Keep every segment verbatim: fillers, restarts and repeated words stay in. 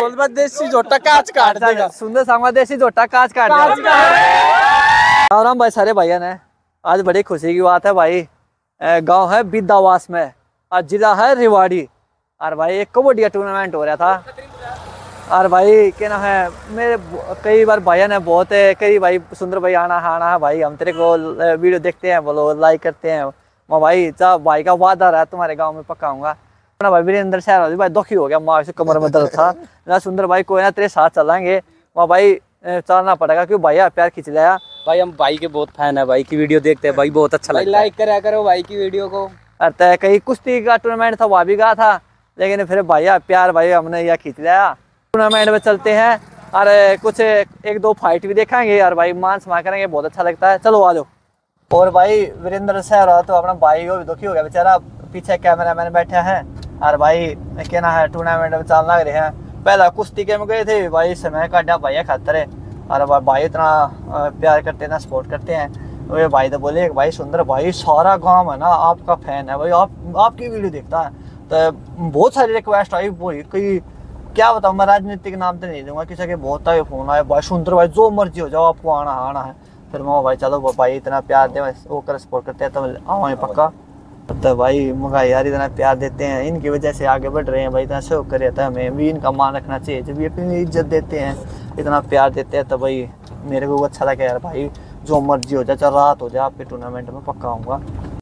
बोल बस देसी झोटा काच काट देगा। सुंदर सांगवा देसी झोटा काच काट देगा। और हम भाई सारे भाइयों ने आज बड़ी खुशी की बात है भाई, गांव है बिद्दावास में और जिला है रेवाड़ी, और भाई एक कबड्डी टूर्नामेंट हो रहा था। और भाई क्या ना है, मेरे कई बार भाइयों ने बहुत है कई भाई सुंदर भाई आना है आना है भाई, हम तेरे को वीडियो देखते हैं बोलो लाइक करते हैं। मैं भाई जब भाई का वादा रहा तुम्हारे गांव में पक्का आऊंगा ना भाई। वीरेंद्र शहर भाई दुखी हो गया, माँ से कमर में दर्द था ना। सुंदर भाई कोई ना तेरे साथ चलेंगे वहाँ भाई चलना पड़ेगा क्यों भैया प्यार खींच लिया भाई। हम भाई के बहुत फैन है, भाई की वीडियो देखते हैं भाई, बहुत अच्छा लगता है। लाइक करा करो भाई की वीडियो को। अरे कहीं कुश्ती का टूर्नामेंट था वहाँ भी गया था, लेकिन फिर भैया प्यार भाई हमने यह खींच लिया। टूर्नामेंट में चलते हैं और कुछ एक दो फाइट भी देखेंगे यार भाई, मान समा करेंगे, बहुत अच्छा लगता है। चलो आ जाओ। और भाई वीरेंद्र सहरा तो अपना भाई वो भी दुखी हो गया बेचारा, पीछे कैमरा मैन बैठे हैं और भाई कहना है टूर्नामेंट में चल लग रहे हैं। पहला कुश्ती के में गए थे भाई, समय काटा भाई खातर है और भाई इतना प्यार करते हैं ना सपोर्ट करते हैं। तो भाई तो बोले भाई सुंदर भाई सारा गांव है ना आपका फैन है भाई, आप आपकी वीडियो देखता है। तो बहुत सारी रिक्वेस्ट आई भाई, कोई क्या बताऊँ मैं राजनीतिक नाम तो नहीं दूंगा, किसी के बहुत सारे फोन आए भाई सुंदर भाई जो मर्जी हो जाओ आपको आना आना है। फिर मैं भाई चलो भाई इतना प्यार दे वो कर सपोर्ट करते हैं तो आवाएं पक्का। तो भाई मगा यार इतना प्यार देते हैं, इनकी वजह से आगे बढ़ रहे हैं भाई, इतना सहयोग कर रहता है, हमें भी इनका मान रखना चाहिए। जब ये अपनी इज्जत देते हैं इतना प्यार देते हैं तो भाई मेरे को अच्छा लगा यार भाई, जो मर्जी हो जाए चाहे रात हो जाए आपके टूर्नामेंट में पक्का आऊँगा।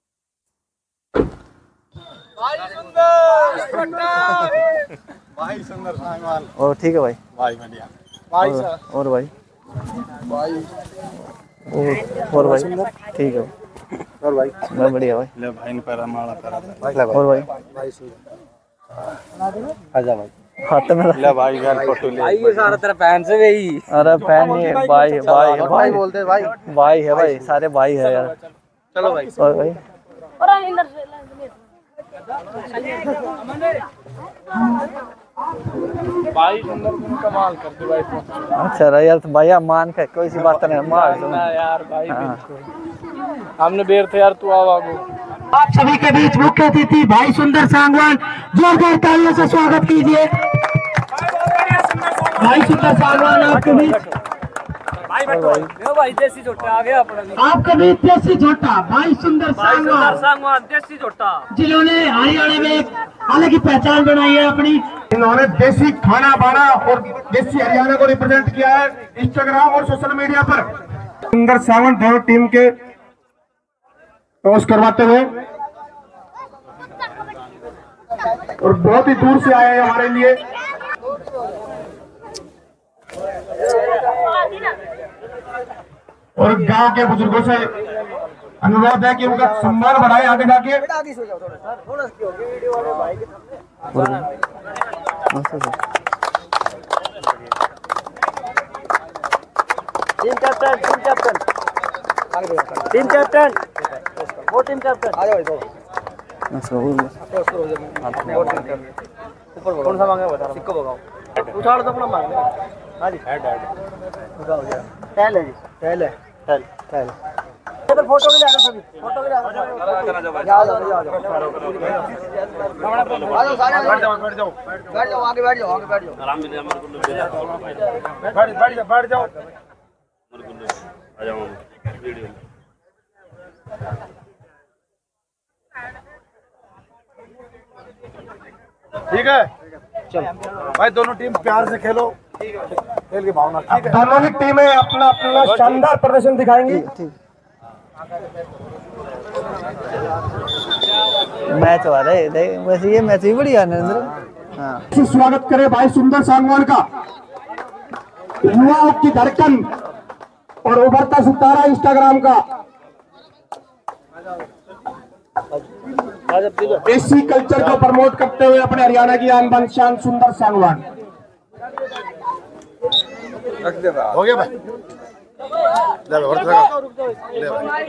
भाई सुंदर सांगवान और ठीक है भाई भाई बढ़िया भाई और, और भाई भाई और, और भाई ठीक है और भाई मैं बढ़िया भाई। ले भाई ने पैरा माला पैरा और भाई भाई आजा भाई हाथ में ले भाई यार फोटो ले भाई ये सारा तेरा फैन से भाई। अरे फैन नहीं है भाई भाई भाई बोलते भाई भाई है भाई, सारे भाई है यार। चलो भाई और भाई भाई सुंदर तुम कमाल करते भाई। अच्छा रहा यार, तो भैया मान के कोई सी बात नहीं मार दो यार भाई हमने बेर थे यार, तू आवागो। आप सभी के बीच मुख्य अतिथि भाई सुंदर सांगवान, जोरदार तालियों से स्वागत कीजिए। भाई सुंदर सांगवान आपके बीच भाई बैठो भाई देसी झोटा आ गया अपना। आपके बीच देसी झोटा भाई सुंदर सांगवान सांगवान देसी झोटा, जिन्होंने हरियाणा में एक अलग ही पहचान बनाई है अपनी। इन्होंने देसी खाना बाना और देसी हरियाणा को रिप्रेजेंट किया है इंस्टाग्राम और सोशल मीडिया पर। सुंदर सांगवान दोनों टीम के टॉस करवाते हुए और बहुत ही दूर से आए हैं हमारे लिए। और गांव के बुजुर्गों से अनुरोध है कि उनका सम्मान बढ़ाए आगे जाके। Team captain team captain team captain वो टीम कैप्टन आ जाओ भाई। ऊपर कौन सा मांगे बता, सिक्को भगाओ उछाड़ दो अपना मांग। हाँ जी हेड हेड उठाओ जी, टहल है जी टहल है टहल टहल। इधर फोटो के लिए आ जाओ सभी, फोटो के लिए आ जाओ। आ जाओ आ जाओ बैठ जाओ बैठ जाओ बैठ जाओ आगे बैठ जाओ आगे बैठ जाओ आराम से बैठ बैठ जाओ बैठ जाओ आ जाओ वीडियो। ठीक है चल भाई, दोनों टीम प्यार से खेलो, खेल की भावना ठीक है। दोनों ही टीमें अपना अपना शानदार प्रदर्शन दिखाएंगी। मैच हो रहा है वैसे, ये मैच भी बढ़िया नरेंद्र। हाँ स्वागत करें भाई सुंदर सांगवान का, युवाओं की धड़कन और उभरता सितारा इंस्टाग्राम का, देसी कल्चर को प्रमोट करते हुए अपने हरियाणा की आन बान शान सुंदर सांगवान। हो गया भाई, ले ले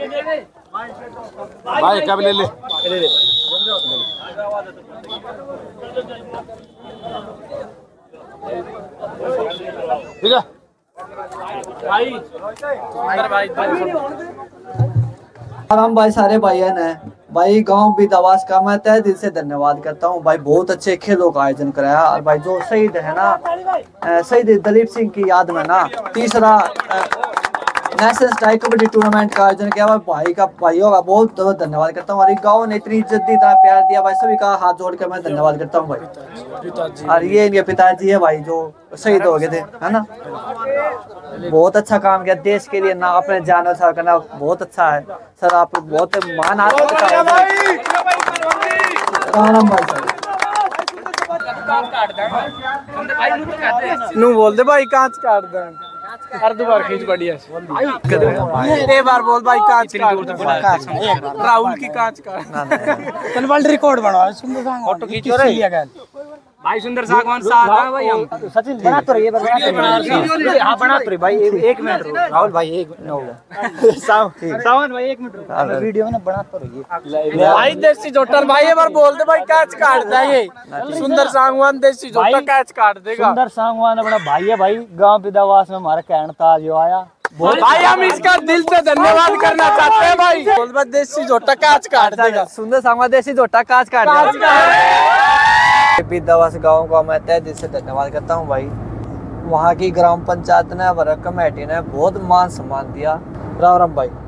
भाई कब ले ले ले ले ठीक है और हम भाई सारे भाई ने भाई गांव बिदावास का मैं तहे दिल से धन्यवाद करता हूँ भाई, बहुत अच्छे खेलों का आयोजन कराया। और भाई जो शहीद है ना, शहीद दलीप सिंह की याद में ना तीसरा नेशनल स्ट्राइक कबड्डी टूर्नामेंट का आयोजन किया। भाई भाई का भाइयों का बहुत बहुत धन्यवाद करता हूँ। और इस गाँव ने इतनी इज्जत दी, इतना प्यार दिया भाई, सभी का हाथ जोड़ के मैं धन्यवाद करता हूँ भाई। और ये इनके पिताजी है भाई जो शहीद हो गए थे, है ना। बहुत अच्छा काम किया देश के लिए ना, अपने जान और करना बहुत अच्छा है सर। आप बहुत महान आदमी नू बोल दे भाई कांच काट दे हर दोबार खींच बढ़िया एक बार बोल भाई कांच काट राहुल की कांच काट चल वर्ल्ड रिकॉर्ड बनवा सुंदर सांग फोटो खींचो रे भाई। सुंदर सागवान साथ है भाई, हम सचिन बना तो रही है। हां बना तो रही भाई, एक मिनट रुको राहुल भाई, एक मिनट हो गया। सावन भाई एक मिनट रुको, वीडियो में ना बना तो रही है भाई। देसी जोटर भाई एक बार बोल दे भाई कांच काट जाए। सुंदर सागवान देसी जोटर कांच काट देगा। सुंदर सागवान अपना भाई है भाई, गांव बिदावास में हमारा कहन था जो आया भाई, हम इसका दिल से धन्यवाद करना चाहते हैं भाई। बोल बस देसी जोटा कांच काट देगा। सुंदर सांगवान देसी जोटा कांच काट देगा। बिदावास गाँव का मैं तहे दिल से धन्यवाद करता हूँ भाई। वहाँ की ग्राम पंचायत ने, कमेटी ने बहुत मान सम्मान दिया। राम राम भाई।